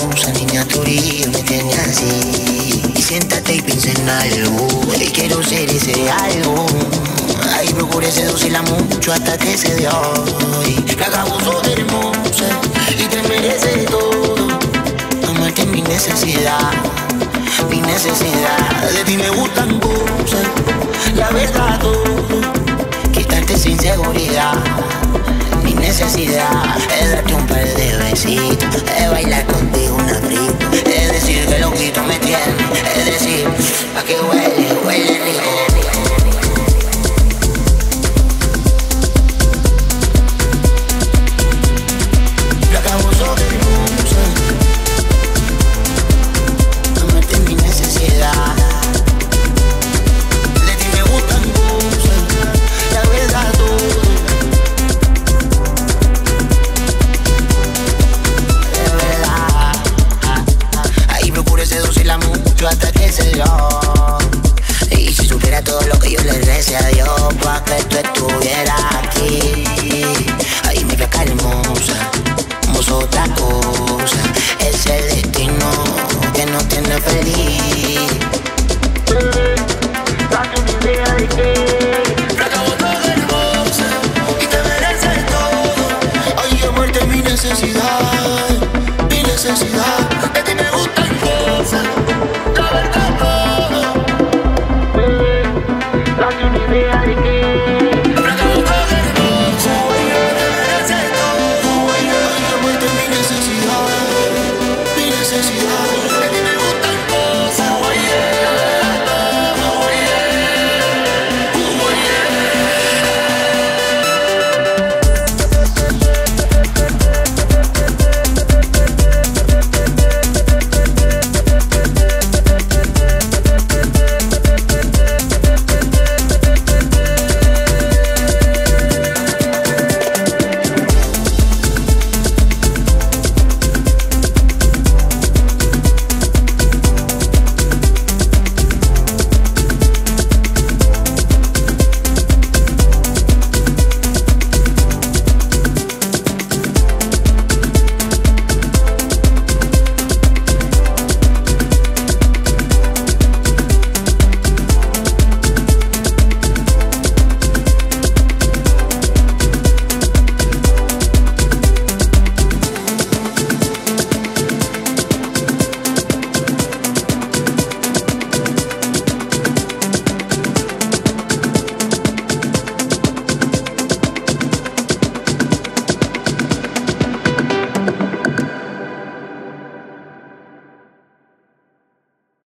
hermosa niña turía me tiene así. Y siéntate y piensa en algo, y quiero ser ese algo. Ahí procuré seducirla mucho hasta que se dio. Y la acabó de hermosa y te merece todo. Amarte es mi necesidad, mi necesidad. De ti me gustan cosas, la verdad todo. Quitarte esa inseguridad. Mi necesidad es darte un par de besitos, es bailar contigo una brita, es decir que loquito me tiene, es decir, a que huele, huele rico. Hasta que se dio. Y si supiera todo lo que yo le recé a Dios pa' que tú estuvieras aquí. Ay, mi flaca hermosa, somos otra cosa. Es el